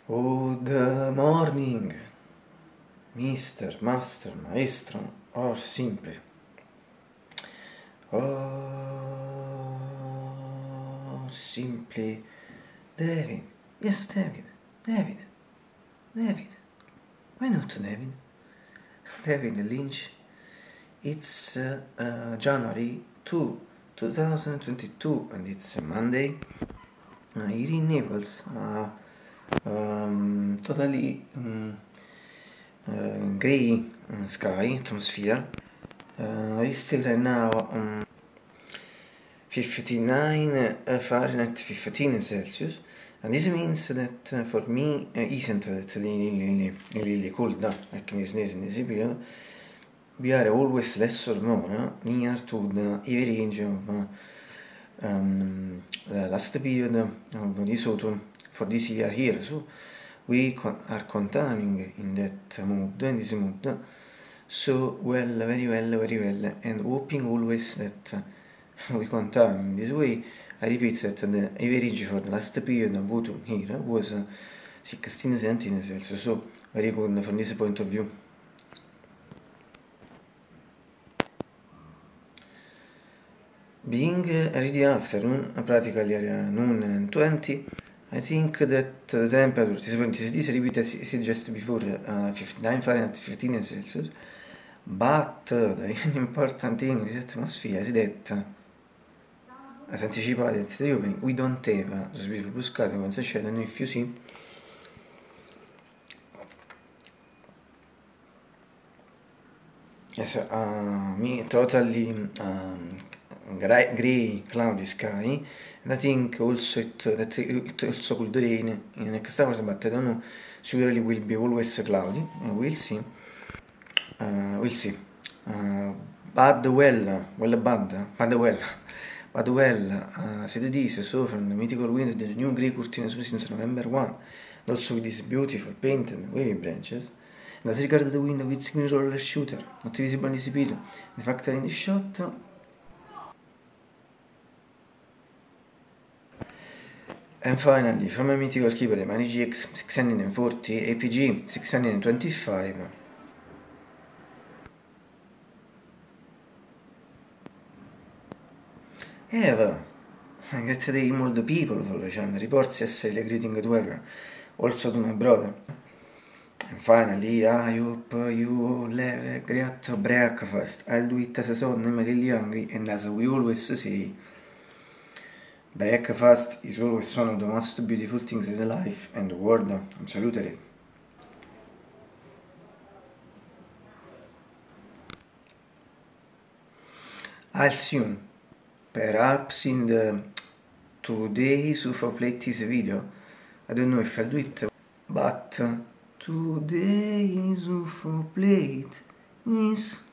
Good morning, Mister, Master, Maestro, or simply. Or simply David. Yes, David. David. David. Why not David? David Lynch. It's January 2, 2022, and it's a Monday. Here in Naples, totally gray sky atmosphere. It's still right now 59 Fahrenheit, 15 Celsius, and this means that for me isn't that really cold down like in this period. We are always less or more near to the average of the last period of this autumn for this year here. So we are continuing in that mood, in this mood, so well, very well, and hoping always that we continue in this way. I repeat that the average for the last period of autumn here was 16-17 Celsius, so very good from this point of view. Being already afternoon, practically noon and 20, I think that the temperature, this repeat as just before, 59 Fahrenheit, 15 Celsius, but the really important thing in this atmosphere is that, as anticipated at the opening, we don't have the speed of blue skies once shadow. I don't know if you see. Yes, me totally gray, cloudy sky, and I think also that it also could rain in next hours, but I don't know. Surely will be always cloudy. We'll see. We'll see. Bad well, said this, so from the mythical window, the new grey curtain since November 1, and also with these beautiful painted wavy branches. And as regards the window with green roller shooter, not visible in this video, the factor in the shot. And finally, from a mythical keyboard, the Mani GX 640, APG 625. Eva, great day all the people for the channel, reports yesterday greeting to whoever, also to my brother. And finally, I hope you all have a great breakfast. I'll do it as a son, I'm really hungry, and as we always say, breakfast is always one of the most beautiful things in life and the world, absolutely. I'll see you, perhaps in the today's UFO Plates video. I don't know if I'll do it, but today's UFO Plate is